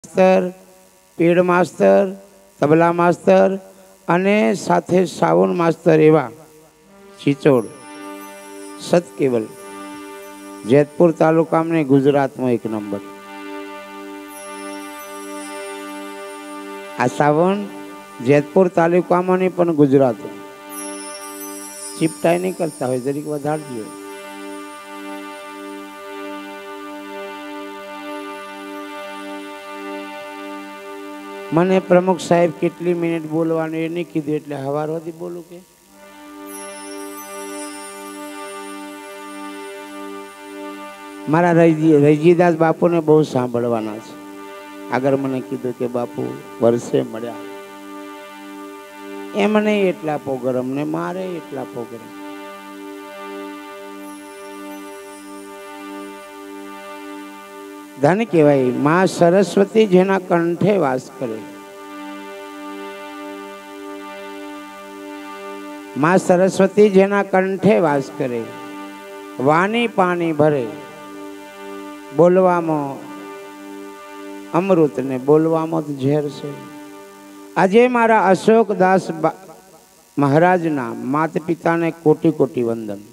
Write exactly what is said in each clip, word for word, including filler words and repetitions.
માસ્તર, pad માસ્તર, તબલા માસ્તર અને સાથે સાવન માસ્તર એવા ચિચોડ સત કેવલ જેતપુર તાલુકામાં ગુજરાતમાં એક નંબર. આ સાવન જેતપુર તાલુકામાં નહીં પણ ગુજરાત ચીપટાઈ નહીં કરતા હોય, જરીક વધારજો. મને પ્રમુખ સાહેબ કેટલી મિનિટ બોલવાનું એ નહીં કીધું, એટલે હવાર સુધી બોલું કે મારા રૈજીદાસ બાપુને બહુ સાંભળવાના છે. આગળ મને કીધું કે બાપુ વર્ષે મળ્યા, એમ નહીં એટલા પ્રોગ્રામ ને મારે એટલા પ્રોગ્રામ. ધન કહેવાય માં સરસ્વતી જેના કંઠે વાસ કરે. માં સરસ્વતી જેના કંઠે વાસ કરે, વાણી પાણી ભરે, બોલવામાં અમૃત ને બોલવામાં તો ઝેર છે. આજે મારા અશોકદાસ મહારાજના માતા પિતાને કોટી કોટી વંદન.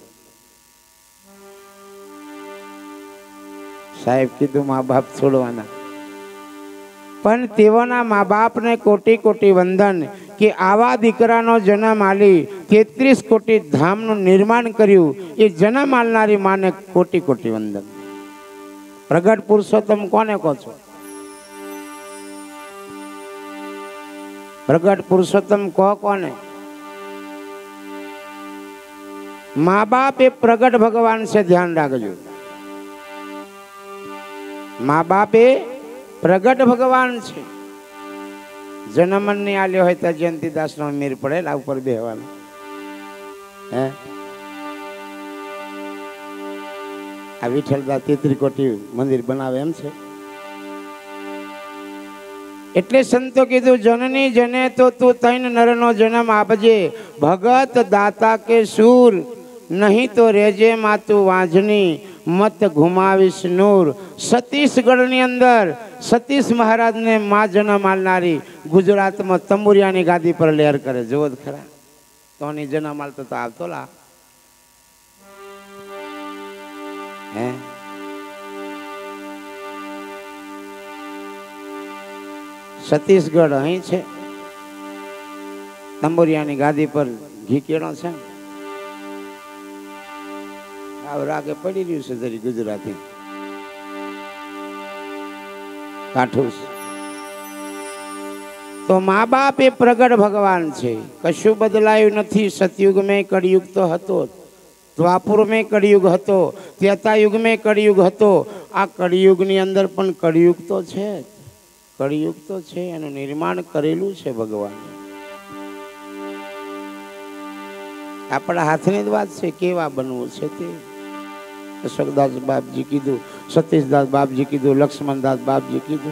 સાહેબ કીધું મા બાપ છોડવાના, પણ તેઓના મા બાપને કોટી કોટી વંદન કે આવા દીકરાનો જન્મ આલી તેત્રીસ કોટી ધામનું નિર્માણ કર્યું. એ જન્મ આલનારી માને કોટી કોટી વંદન. પ્રગટ પુરુષોત્તમ કોને કહો છો? પ્રગટ પુરુષોત્તમ કહો કોને? મા બાપ એ પ્રગટ ભગવાન છે, ધ્યાન રાખજો. મા બાપ એ પ્રગટ ભગવાન છે. જન્મ નહીં આલ્યો હોય તો જયંતિદાસ નો મીર પડે ઉપર બેહવાનું. હે આ વિઠ્ઠલદાસ તેત્રી કોટી મંદિર બનાવે એમ છે. એટલે સંતો કીધું જનની જને તો તું તૈન નરનો જન્મ આપજે, ભગત દાતા કે સૂર નહીં તો રેજે માતું વાંજની, મત ઘુમાવીશ નૂર. સતીશગઢ ની અંદર સતીશ મહારાજ ને માં જન્મ આલનારી ગુજરાતમાં તંબુરિયાની ગાદી પર લહેર કરે. જોવો જ ખરા તો જન્મ આલતો તો આવતો લા. હે સતીશગઢ અહીં છે, તંબુરિયાની ગાદી પર ઘી કેળો છે. રાગે પડી રહ્યું છે જરી ગુજરાતી કાઠું. તો મા બાપ એ પ્રગટ ભગવાન છે, કશું બદલાયું નથી. સતયુગ મેં કળિયુગ તો હતો, દ્વાપુર મેં કળિયુગ હતો, ત્રેતાયુગ મેં કળિયુગ હતો. આ કળિયુગ ની અંદર પણ કળિયુગ તો છે, કળિયુગ તો છે. એનું નિર્માણ કરેલું છે ભગવાન. આપણા હાથની જ વાત છે કેવા બનવું છે તે. અશોકદાસ બાપજી કીધું, સતીશદાસ બાપજી કીધું, લક્ષ્મણદાસ બાપજી કીધું.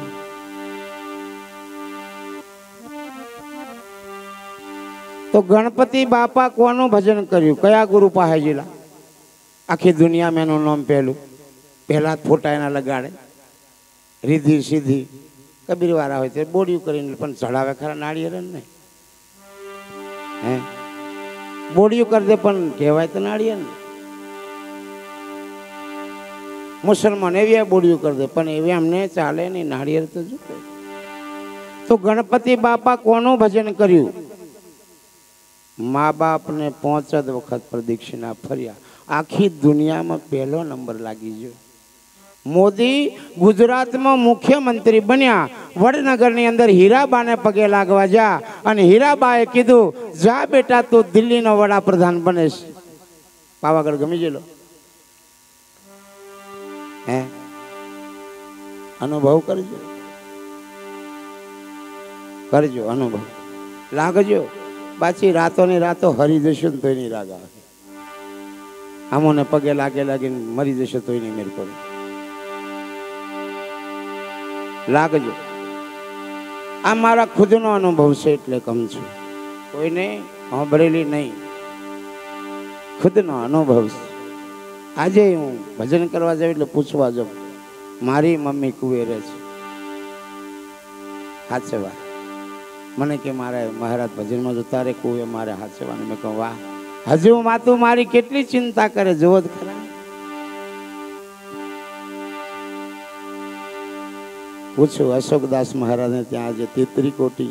તો ગણપતિ બાપા કોનું ભજન કર્યું? કયા ગુરુ પાસે જીલા? આખી દુનિયામાં એનું નામ પહેલું. પહેલા ફોટા એના લગાડે, રીધી સીધી. કબીર વાળા હોય તે બોડિયું કરીને પણ ચડાવે ખરા નાળિયેર ને. હે બોડિયું કરી દે પણ કહેવાય તો નાળિયેર ને. મુસલમાન એવી બોડિયું કરી દે પણ એવી અમને ચાલે નહીં, નાળિયેર તો જુએ. તો ગણપતિ બાપા કોનું ભજન કર્યું? મા બાપને પાંચ જ વખત પ્રદક્ષિણા ફર્યા. આખી દુનિયામાં પહેલો નંબર લાગી ગયો. મોદી ગુજરાતમાં મુખ્યમંત્રી બન્યા, વડનગરની અંદર હીરાબાને પગે લાગવા જા અને હીરાબાએ કીધું જા બેટા તું દિલ્હીનો વડાપ્રધાન બનેશ. પાવાગઢ ગમી ગયેલો. હે અનુભવ કરજો, કરજો અનુભવ, લાગજો. પાછી રાતો ની રાતો હરી જશો ને તોય નહીં રાગ આવે. આમોને પગે લાગે લાગીને મરી જશો તોય નહીં મેર પડે. લાગજો. આ મારા ખુદનો અનુભવ છે એટલે કમ છું, કોઈને સાંભળેલી નહીં. ખુદનો અનુભવ છે. આજે હું ભજન કરવા જાઉં એટલે પૂછવા જાઉં, મારી મમ્મી કુવેરે છે, હાચવા મને કે મારે મહારાજ ભજનમાં જતા રે કોઈ મારે હાચવાનું. મેં કહું વાહ, હજુ માતું મારી કેટલી ચિંતા કરે જોવો જ ખરા. પૂછું અશોકદાસ મહારાજને ત્યાં આજે તેત્રી કોટી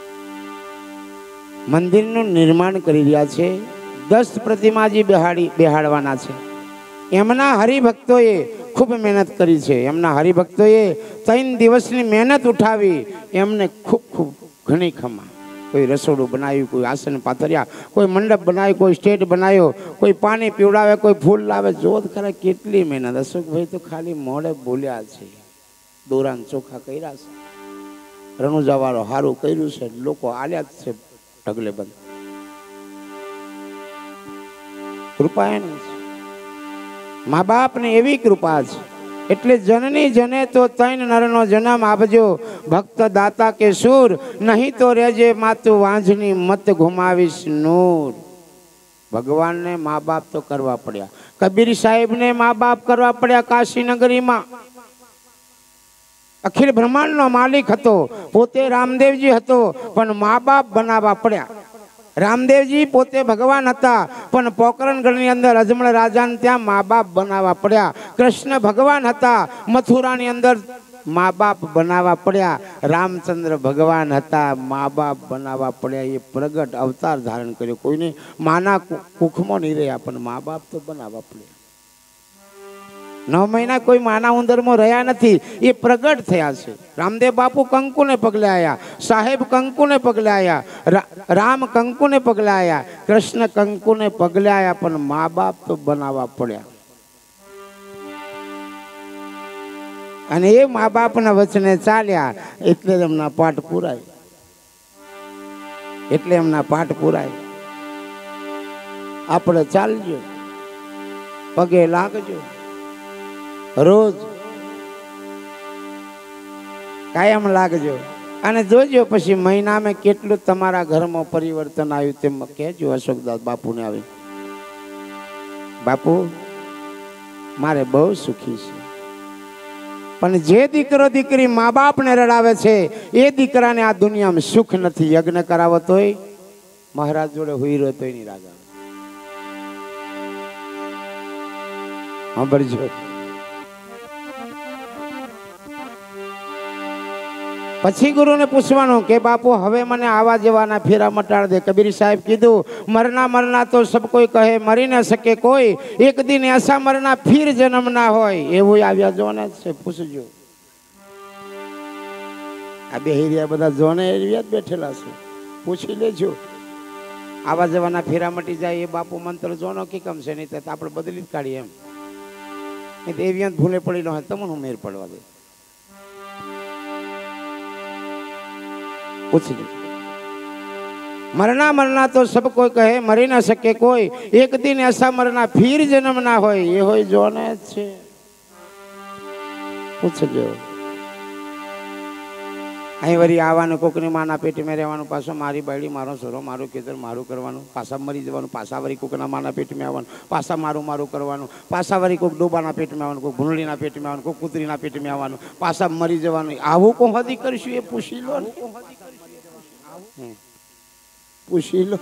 મંદિરનું નિર્માણ કરી રહ્યા છે. દસ પ્રતિમાજી બેહાડી બેહાડવાના છે. એમના હરિભક્તોએ ખૂબ મહેનત કરી છે. એમના હરિભક્તોએ ત્રણ દિવસની મહેનત ઉઠાવી એમને ખૂબ ખૂબ ઘણી ખમા. કોઈ રસોડું બનાવ્યું, કોઈ આસન પાથર્યા, કોઈ મંડપ બનાવ્યો, કોઈ સ્ટેજ બનાવ્યો, કોઈ પાણી પીવડાવે, કોઈ ફૂલ લાવે. જોત ખરા કેટલી મહેનત. અશોકભાઈ તો ખાલી મોડે બોલ્યા છે, દોરાન ચોખા કર્યા છે, રણુજાવાળો સારું કર્યું છે, લોકો આલ્યા જ છે ઢગલે બંધ. કૃપા એની છે, મા બાપની એવી કૃપા છે. એટલે જનની જને તો તૈન નરનો જન્મ આપજો, ભક્ત દાતા કે સુર, નહીં તો રેજે માતું વાંझની મત ઘુમાવીશ નૂર. ભગવાનને મા બાપ તો કરવા પડ્યા. કબીર સાહેબને મા બાપ કરવા પડ્યા. કાશી નગરીમાં અખિલ બ્રહ્માંડનો માલિક હતો, પોતે રામદેવજી હતો, પણ મા બાપ બનાવવા પડ્યા. રામદેવજી પોતે ભગવાન હતા, પણ પોકરણગઢની અંદર અજમલ રાજાને ત્યાં મા બાપ બનાવવા પડ્યા. કૃષ્ણ ભગવાન હતા, મથુરાની અંદર મા બાપ બનાવવા પડ્યા. રામચંદ્ર ભગવાન હતા, મા બાપ બનાવવા પડ્યા. એ પ્રગટ અવતાર ધારણ કર્યો. કોઈને માના કુખમાં નહીં રહ્યા, પણ મા બાપ તો બનાવવા પડ્યા. નવ મહિના કોઈ માના ઉંદરમાં રહ્યા નથી, એ પ્રગટ થયા છે. રામદેવ બાપુ કંકુને પગલે આવ્યા, સાહેબ કંકુને પગલે આવ્યા, રામ કંકુને પગલે આવ્યા, કૃષ્ણ કંકુને પગલે આવ્યા, પણ મા બાપ તો બનાવવા પડ્યા. અને એ મા બાપના વચને ચાલ્યા એટલે એમના પાઠ પૂરાય. એટલે એમના પાઠ પૂરાય. આપણે ચાલજો, પગે લાગજો, રોજ કાયમ લાગજો, અને જોજો પછી મહિનામાં કેટલું તમારા ઘરમાં પરિવર્તન આવ્યું તેમ કહેજો. અશોકદાસ બાપુને આવી, બાપુ મારે બહુ સુખી છે, પણ જે દીકરો દીકરી મા બાપને રડાવે છે એ દીકરાને આ દુનિયામાં સુખ નથી. યજ્ઞ કરાવો તોય મહારાજ જોડે હુઈ રહ્યો તોય નહીં રાગા. સાંભળજો. પછી ગુરુને પૂછવાનું કે બાપુ હવે મને આવા જવાના ફેરા મટાડ દે. કબીર સાહેબ કીધું મરના મરના તો સબ કોઈ કહે, મરી ન શકે કોઈ, એક દિન એસા મરના ફિર જન્મ ના હોય. એવું આવ્યા જોને છે. પૂછજો. આ બે હિરિયા બધા જોને એરિયા જ બેઠેલા છે, પૂછી લેજો. આવા જવાના ફેરા મટી જાય એ બાપુ મંત્ર જોનો કે કમ છે, નહીં તો આપણે બદલી જ કાઢીએ એમ. નહીં તો એવી ભૂલે પડી ન હોય તમને મેર પડવા દે. પૂછી લે. મરના મરના તો સબ કોઈ કહે, મરી ના શકે કોઈ, એક દિન એસા મરના ફિર જન્મ ના હોય. એ હોય જોને જ છે. પૂછજો. અહીં વળી આવવાનું, કોકની માના પેટીમાં રહેવાનું, પાછો મારી બાયડી, મારો સોરો, મારું ખેતર, મારું કરવાનું, પાછા મરી જવાનું, પાછા વળી કોકના માના પેટીમાં આવવાનું, પાછા મારું મારું કરવાનું, પાછા વળી કોઈક ડોબાના પેટમાં આવવાનું, કોઈ ભૂંડળીના પેટમાં આવવાનું, કોઈ કૂતરીના પેટમાં આવવાનું, પાછા મરી જવાનું. આવું કોઈ હદી કરીશું એ પૂછી લો ને. પૂછી લો,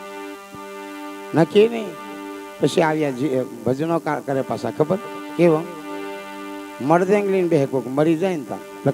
નક્કી નહીં. પછી આવ્યા ભજનો કરે પાછા. ખબર કેવો મળદેંગ લઈને બે કોક મરી જાય ને તા